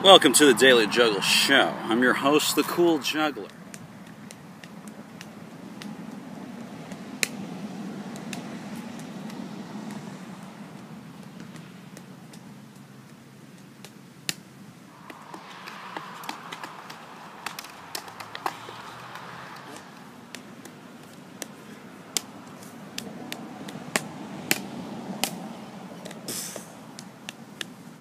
Welcome to the Daily Juggle Show. I'm your host, the Cool Juggler.